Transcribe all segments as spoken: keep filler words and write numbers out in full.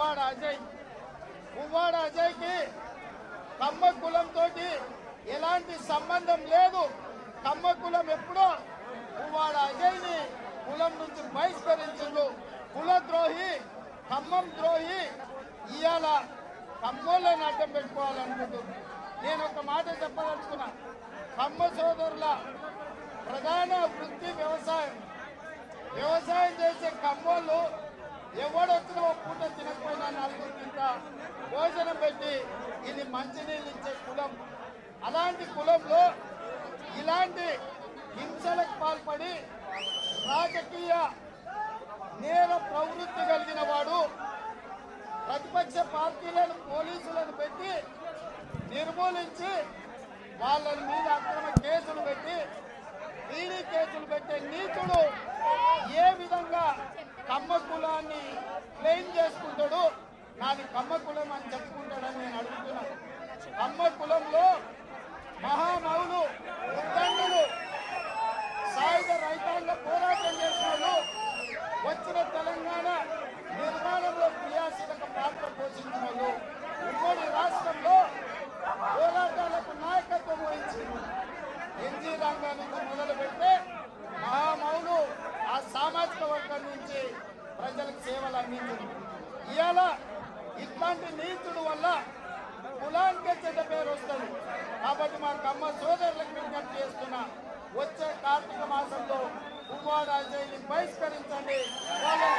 పువ్వాడ అజయ్ పువ్వాడ అజయ్కి కమ్మ కులంతో ఎలాంటి సంబంధం లేదు. కమ్మ కులం ఎప్పుడో పువ్వాడ అజయ్ని కులం నుంచి బహిష్కరించిండు. కులద్రోహి, ఖమ్మం ద్రోహి. ఇవాళ ఖమ్మంలోని అడ్డం పెట్టుకోవాలనుకుంటుంది. నేను ఒక మాట చెప్పదలుచుకున్నా. ఖమ్మ సోదరుల ప్రధాన వృత్తి వ్యవసాయం. వ్యవసాయం చేసే ఖమ్మంలో ఎవడొచ్చినా ఒక పూట తినకపోయినా నలుగురు తింటా భోజనం పెట్టి ఇది మంచినీళ్ళు ఇచ్చే కులం. అలాంటి కులంలో ఇలాంటి హింసలకు పాల్పడి రాజకీయ నేర ప్రవృత్తి కలిగిన వాడు ప్రతిపక్ష పార్టీలను పోలీసులను పెట్టి నిర్మూలించి వాళ్ళ మీద అక్రమ కేసులు పెట్టి ఈడీ కేసులు పెట్టే నీచుడు ఏ విధంగా కమ్మ కులాన్ని క్లెయిమ్ చేసుకుంటాడు? నాది కమ్మ కులం అని చెప్పుకుంటాడని నేను అడుగుతున్నాను. కమ్మ కులంలో మహామౌలు ఉద్దండులు సాయుధ రైతాంగ పోరాటం చేసిన వాళ్ళు వచ్చిన తెలంగాణ నిర్మాణంలో క్రియాశీలక పాత్ర పోషించిన వాళ్ళు ఉమ్మడి రాష్ట్రంలో పోరాటాలకు నాయకత్వం వహించి ఎన్జీ రంగా నుంచి మొదలు పెడితే మహామౌలు ఆ సామాజిక వర్గం నుంచి ప్రజలకు సేవలు అందించింది. ఇవాళ ఇట్లాంటి నీతుడు వల్ల కులానికే చెడ్డ పేరు వస్తుంది. కాబట్టి మా కమ్మ సోదరులకు విజ్ఞప్తి చేస్తున్నా, వచ్చే కార్తీక మాసంలో పువ్వాడ అజయ్ని బహిష్కరించండి. వాళ్ళ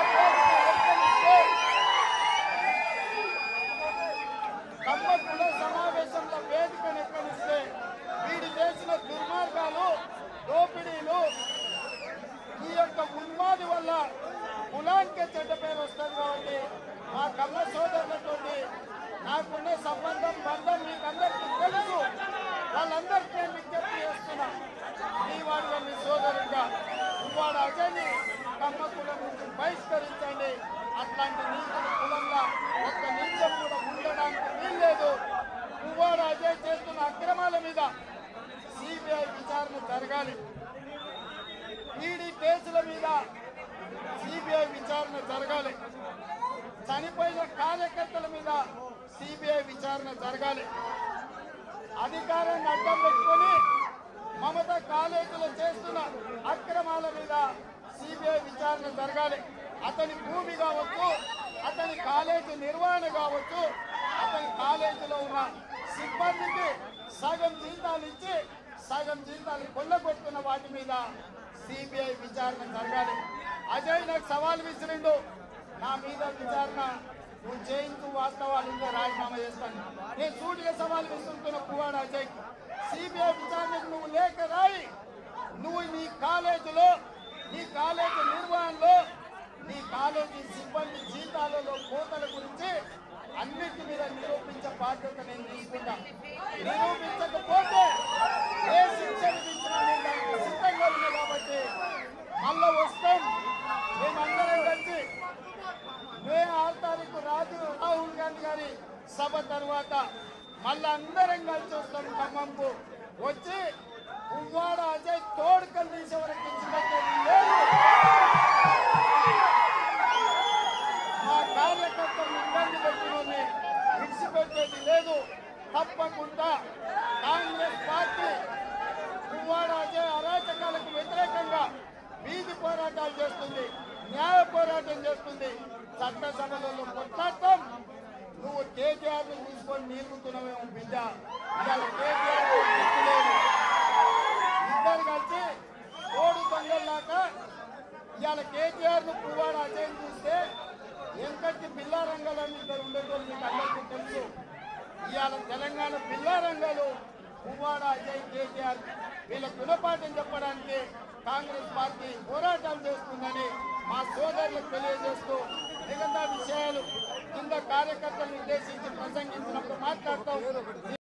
కమ్మ కుల సమావేశంలో వేదికను ఎక్కడిస్తే వీడు చేసిన దుర్మార్గాలు, దోపిడీలు, ఈ యొక్క ఉన్మాది వల్ల కులానికే చెడ్డ పేరు వస్తుంది. కాబట్టి మా కమ్మ సోదరులతో నాకున్న సంబంధం బంధం మీకందరికీ తెలుసు. వాళ్ళందరికీ నేను విజ్ఞప్తి చేస్తున్నా, మీ వాడిగా మీ సోదరుగా పువ్వాడ అజయ్ని కమ్మ కులం నుంచి బహిష్కరించండి. అట్లాంటి నీతుల కులంలో ఒక్క నిమిషం కూడా ఉండడానికి వీల్లేదు. పువ్వాడ అజయ్ చేస్తున్న అక్రమాల మీద సిబిఐ విచారణ జరగాలి. ఈడీ కేసుల మీద సిబిఐ విచారణ జరగాలి. చనిపోయిన కార్యకర్తల మీద సిబిఐ విచారణ జరగాలి. అధికారాన్ని అడ్డం పెట్టుకొని మమత కాలేజీలో చేస్తున్న అక్రమాల మీద సిబిఐ విచారణ జరగాలి. అతని భూమి కావచ్చు, అతని కాలేజీ నిర్వహణ కావచ్చు, అతని కాలేజీలో ఉన్న సిబ్బందికి సగం జీతాలు ఇచ్చి సగం జీతాలు కొల్లగొట్టుకున్న వాటి మీద సిబిఐ విచారణ జరగాలి. అజయ్ నాకు సవాల్ విసిరిండు, నా మీద విచారణ నువ్వు చేయించు, వాస్తవాలు ఉంటే రాజీనామా చేస్తాను. నేను సూటిగా సవాల్ విసురుతున్న పువ్వాడ అజయ్, సిబిఐ విచారణకు నువ్వు లేఖ రాయి. నువ్వు నీ కాలేజీలో, నీ కాలేజీ నిర్వహణలో, నీ కాలేజీ సిబ్బంది జీతాలలో కోతల గురించి అన్నిటి మీద నిరూపించే బాధ్యత నేను తీసుకుంటా. నిరూపించకపోతే ఏ శిక్ష విధించినా నేను దానికి సిద్ధంగా ఉన్నా. కాబట్టి మళ్ళా వస్తాం మేమందరం కలిసి మే ఆరు తారీఖు రాజు రాహుల్ గాంధీ గారి సభ తర్వాత మళ్ళా అందరం కలిసి వస్తాం ఖమ్మంకు. వచ్చి పువ్వాడ అజయ్ తోడుకలు తీసే వరకు లేదు. మా కార్యకర్తలు ఇబ్బంది పెట్టుకుని విడిచిపెట్టేది లేదు. తప్పకుండా కాంగ్రెస్ పార్టీ పువ్వాడ అజయ్ అరాచకాలకు వ్యతిరేకంగా వీధి పోరాటాలు చేస్తుంది, న్యాయ పోరాటం చేస్తుంది. చట్టసభలలో కొట్లాడతాం. నువ్వు కేటీఆర్ ను తీసుకొని నీరుకుతున్నావేమో బిడ్డ. ఇవాళ కేటీఆర్ ఇద్దరు కలిసి కోడు దొంగల్లాగా ఇవాళ కేటీఆర్ ను పువ్వాడ అజయ్ చూస్తే ఎంతటి బిల్లారంగాలని ఇద్దరు ఉండేటోళ్ళు మీకు అందరికీ తెలుసు. ఇవాళ తెలంగాణ బిల్లారంగాలు పువ్వాడ అజయ్, కేటీఆర్ వీళ్ళ గుణపాఠం చెప్పడానికి కాంగ్రెస్ పార్టీ పోరాటం చేస్తుందని మా సోదరులకు తెలియజేస్తూ మిగతా విషయాలు కింద కార్యకర్తలను ఉద్దేశించి ప్రసంగించినప్పుడు మాట్లాడతాం.